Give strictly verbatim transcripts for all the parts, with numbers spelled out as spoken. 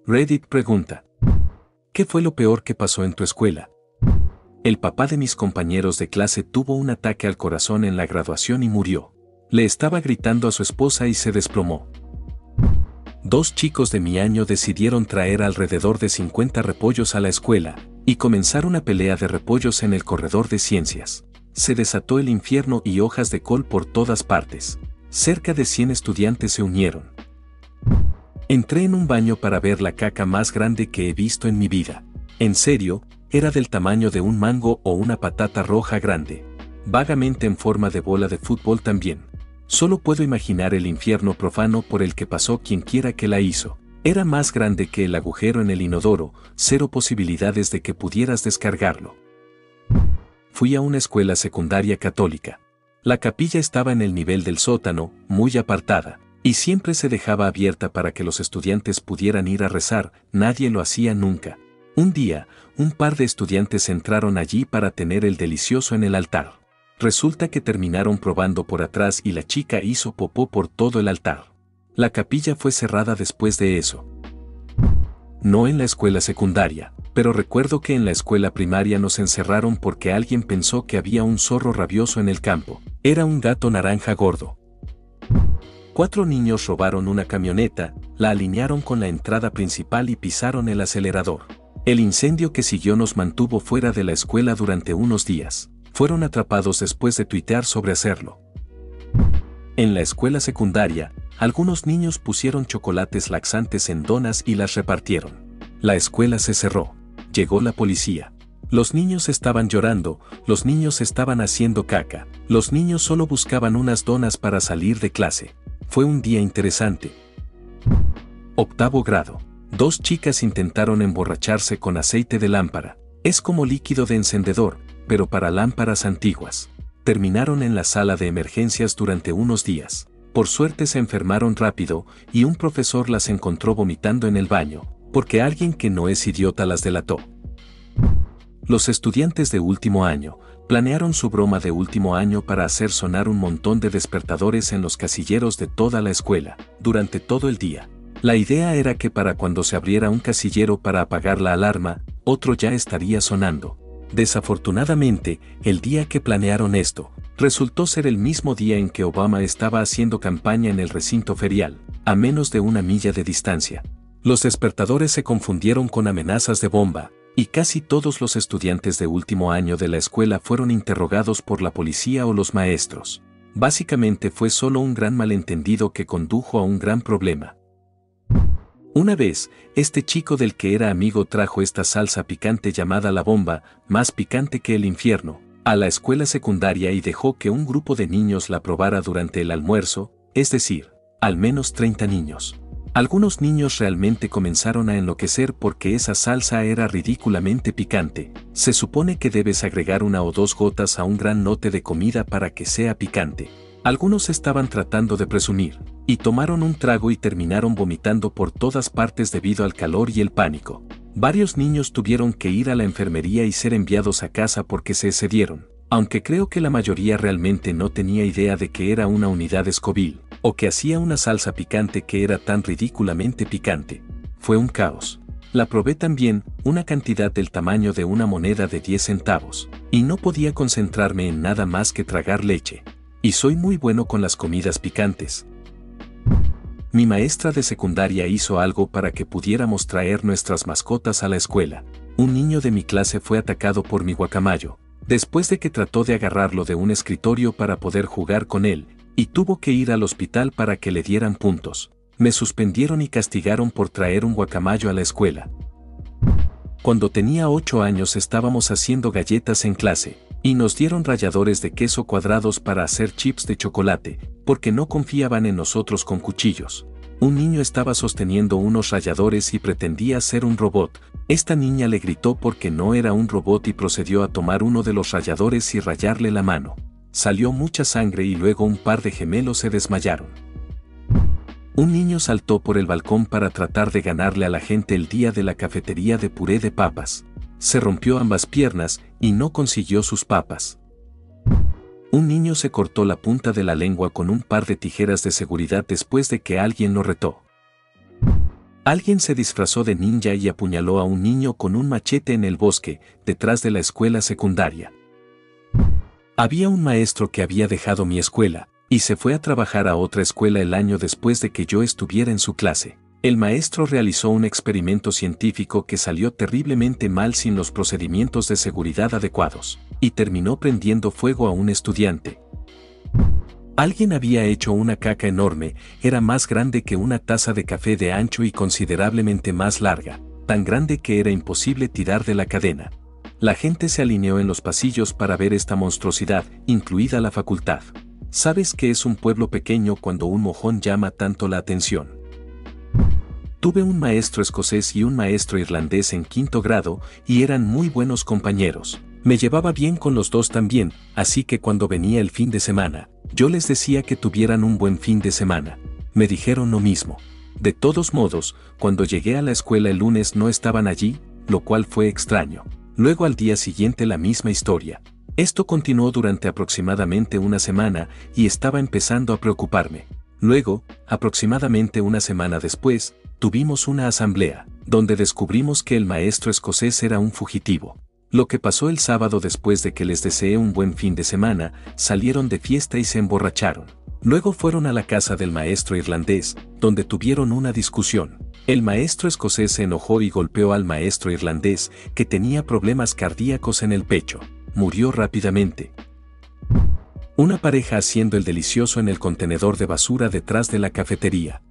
Reddit pregunta: ¿qué fue lo peor que pasó en tu escuela? El papá de mis compañeros de clase tuvo un ataque al corazón en la graduación y murió. Le estaba gritando a su esposa y se desplomó. Dos chicos de mi año decidieron traer alrededor de cincuenta repollos a la escuela y comenzar una pelea de repollos en el corredor de ciencias. Se desató el infierno y hojas de col por todas partes. Cerca de cien estudiantes se unieron. Entré en un baño para ver la caca más grande que he visto en mi vida. En serio, era del tamaño de un mango o una patata roja grande. Vagamente en forma de bola de fútbol también. Solo puedo imaginar el infierno profano por el que pasó quien quiera que la hizo. Era más grande que el agujero en el inodoro, cero posibilidades de que pudieras descargarlo. Fui a una escuela secundaria católica. La capilla estaba en el nivel del sótano, muy apartada, y siempre se dejaba abierta para que los estudiantes pudieran ir a rezar. Nadie lo hacía nunca. Un día, un par de estudiantes entraron allí para tener el delicioso en el altar. Resulta que terminaron probando por atrás y la chica hizo popó por todo el altar. La capilla fue cerrada después de eso. No en la escuela secundaria, pero recuerdo que en la escuela primaria nos encerraron porque alguien pensó que había un zorro rabioso en el campo. Era un gato naranja gordo. Cuatro niños robaron una camioneta, la alinearon con la entrada principal y pisaron el acelerador. El incendio que siguió nos mantuvo fuera de la escuela durante unos días. Fueron atrapados después de tuitear sobre hacerlo. En la escuela secundaria, algunos niños pusieron chocolates laxantes en donas y las repartieron. La escuela se cerró. Llegó la policía. Los niños estaban llorando, los niños estaban haciendo caca, los niños solo buscaban unas donas para salir de clase. Fue un día interesante. Octavo grado. Dos chicas intentaron emborracharse con aceite de lámpara. Es como líquido de encendedor, pero para lámparas antiguas. Terminaron en la sala de emergencias durante unos días. Por suerte se enfermaron rápido y un profesor las encontró vomitando en el baño, porque alguien que no es idiota las delató. Los estudiantes de último año planearon su broma de último año para hacer sonar un montón de despertadores en los casilleros de toda la escuela, durante todo el día. La idea era que para cuando se abriera un casillero para apagar la alarma, otro ya estaría sonando. Desafortunadamente, el día que planearon esto, resultó ser el mismo día en que Obama estaba haciendo campaña en el recinto ferial, a menos de una milla de distancia. Los despertadores se confundieron con amenazas de bomba, y casi todos los estudiantes de último año de la escuela fueron interrogados por la policía o los maestros. Básicamente fue solo un gran malentendido que condujo a un gran problema. Una vez, este chico del que era amigo trajo esta salsa picante llamada la bomba, más picante que el infierno, a la escuela secundaria y dejó que un grupo de niños la probara durante el almuerzo, es decir, al menos treinta niños. Algunos niños realmente comenzaron a enloquecer porque esa salsa era ridículamente picante. Se supone que debes agregar una o dos gotas a un gran lote de comida para que sea picante. Algunos estaban tratando de presumir, y tomaron un trago y terminaron vomitando por todas partes debido al calor y el pánico. Varios niños tuvieron que ir a la enfermería y ser enviados a casa porque se excedieron, aunque creo que la mayoría realmente no tenía idea de que era una unidad Scoville, o que hacía una salsa picante que era tan ridículamente picante. Fue un caos. La probé también, una cantidad del tamaño de una moneda de diez centavos, y no podía concentrarme en nada más que tragar leche. Y soy muy bueno con las comidas picantes. Mi maestra de secundaria hizo algo para que pudiéramos traer nuestras mascotas a la escuela. Un niño de mi clase fue atacado por mi guacamayo, después de que trató de agarrarlo de un escritorio para poder jugar con él, y tuvo que ir al hospital para que le dieran puntos. Me suspendieron y castigaron por traer un guacamayo a la escuela. Cuando tenía ocho años estábamos haciendo galletas en clase, y nos dieron ralladores de queso cuadrados para hacer chips de chocolate, porque no confiaban en nosotros con cuchillos. Un niño estaba sosteniendo unos ralladores y pretendía ser un robot. Esta niña le gritó porque no era un robot y procedió a tomar uno de los ralladores y rayarle la mano. Salió mucha sangre y luego un par de gemelos se desmayaron. Un niño saltó por el balcón para tratar de ganarle a la gente el día de la cafetería de puré de papas. Se rompió ambas piernas y no consiguió sus papas. Un niño se cortó la punta de la lengua con un par de tijeras de seguridad después de que alguien lo retó. Alguien se disfrazó de ninja y apuñaló a un niño con un machete en el bosque, detrás de la escuela secundaria. Había un maestro que había dejado mi escuela, y se fue a trabajar a otra escuela el año después de que yo estuviera en su clase. El maestro realizó un experimento científico que salió terriblemente mal sin los procedimientos de seguridad adecuados, y terminó prendiendo fuego a un estudiante. Alguien había hecho una caca enorme, era más grande que una taza de café de ancho y considerablemente más larga, tan grande que era imposible tirar de la cadena. La gente se alineó en los pasillos para ver esta monstruosidad, incluida la facultad. ¿Sabes qué es un pueblo pequeño cuando un mojón llama tanto la atención? Tuve un maestro escocés y un maestro irlandés en quinto grado, y eran muy buenos compañeros. Me llevaba bien con los dos también, así que cuando venía el fin de semana, yo les decía que tuvieran un buen fin de semana. Me dijeron lo mismo. De todos modos, cuando llegué a la escuela el lunes no estaban allí, lo cual fue extraño. Luego al día siguiente la misma historia. Esto continuó durante aproximadamente una semana y estaba empezando a preocuparme. Luego, aproximadamente una semana después, tuvimos una asamblea, donde descubrimos que el maestro escocés era un fugitivo. Lo que pasó el sábado después de que les deseé un buen fin de semana, salieron de fiesta y se emborracharon. Luego fueron a la casa del maestro irlandés, donde tuvieron una discusión. El maestro escocés se enojó y golpeó al maestro irlandés, que tenía problemas cardíacos en el pecho. Murió rápidamente. Una pareja haciendo el delicioso en el contenedor de basura detrás de la cafetería.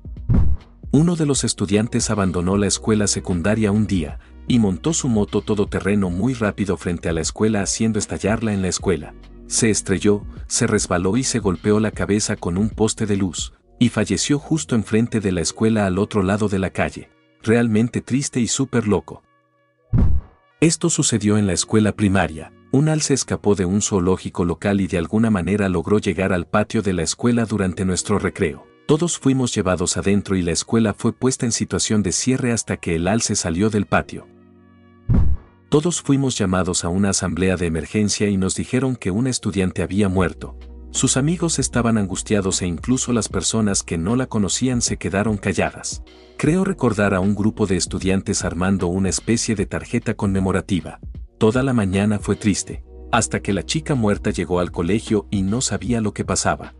Uno de los estudiantes abandonó la escuela secundaria un día, y montó su moto todoterreno muy rápido frente a la escuela haciendo estallarla en la escuela. Se estrelló, se resbaló y se golpeó la cabeza con un poste de luz, y falleció justo enfrente de la escuela al otro lado de la calle. Realmente triste y súper loco. Esto sucedió en la escuela primaria. Un alce escapó de un zoológico local y de alguna manera logró llegar al patio de la escuela durante nuestro recreo. Todos fuimos llevados adentro y la escuela fue puesta en situación de cierre hasta que el alce salió del patio. Todos fuimos llamados a una asamblea de emergencia y nos dijeron que un estudiante había muerto. Sus amigos estaban angustiados e incluso las personas que no la conocían se quedaron calladas. Creo recordar a un grupo de estudiantes armando una especie de tarjeta conmemorativa. Toda la mañana fue triste, hasta que la chica muerta llegó al colegio y no sabía lo que pasaba.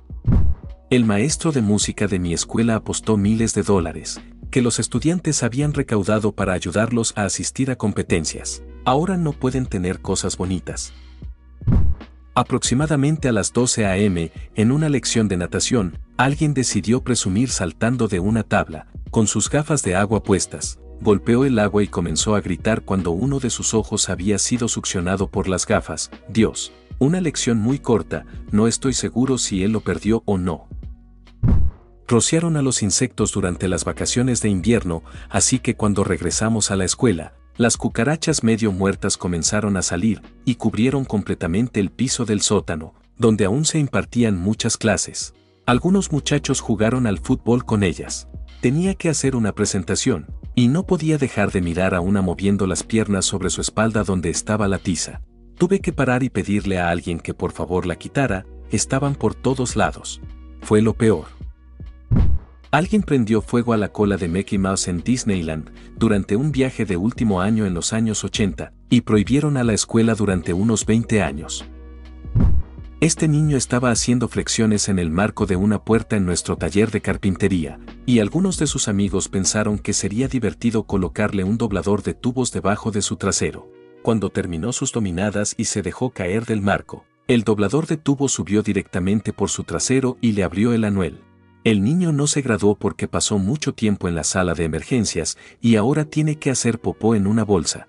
El maestro de música de mi escuela apostó miles de dólares, que los estudiantes habían recaudado para ayudarlos a asistir a competencias. Ahora no pueden tener cosas bonitas. Aproximadamente a las doce a eme, en una lección de natación, alguien decidió presumir saltando de una tabla, con sus gafas de agua puestas. Golpeó el agua y comenzó a gritar cuando uno de sus ojos había sido succionado por las gafas. Dios, una lección muy corta, no estoy seguro si él lo perdió o no. Rociaron a los insectos durante las vacaciones de invierno, así que cuando regresamos a la escuela, las cucarachas medio muertas comenzaron a salir y cubrieron completamente el piso del sótano, donde aún se impartían muchas clases. Algunos muchachos jugaron al fútbol con ellas. Tenía que hacer una presentación, y no podía dejar de mirar a una moviendo las piernas sobre su espalda donde estaba la tiza. Tuve que parar y pedirle a alguien que por favor la quitara, estaban por todos lados. Fue lo peor. Alguien prendió fuego a la cola de Mickey Mouse en Disneyland durante un viaje de último año en los años ochenta, y prohibieron a la escuela durante unos veinte años. Este niño estaba haciendo flexiones en el marco de una puerta en nuestro taller de carpintería, y algunos de sus amigos pensaron que sería divertido colocarle un doblador de tubos debajo de su trasero. Cuando terminó sus dominadas y se dejó caer del marco, el doblador de tubos subió directamente por su trasero y le abrió el anuel. El niño no se graduó porque pasó mucho tiempo en la sala de emergencias y ahora tiene que hacer popó en una bolsa.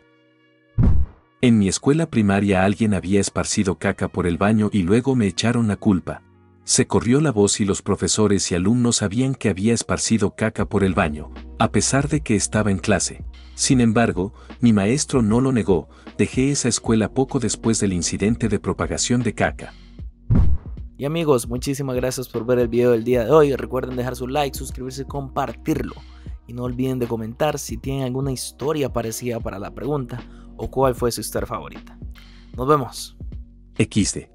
En mi escuela primaria alguien había esparcido caca por el baño y luego me echaron la culpa. Se corrió la voz y los profesores y alumnos sabían que había esparcido caca por el baño, a pesar de que estaba en clase. Sin embargo, mi maestro no lo negó. Dejé esa escuela poco después del incidente de propagación de caca. Y amigos, muchísimas gracias por ver el video del día de hoy. Recuerden dejar su like, suscribirse y compartirlo. Y no olviden de comentar si tienen alguna historia parecida para la pregunta o cuál fue su historia favorita. Nos vemos. equis de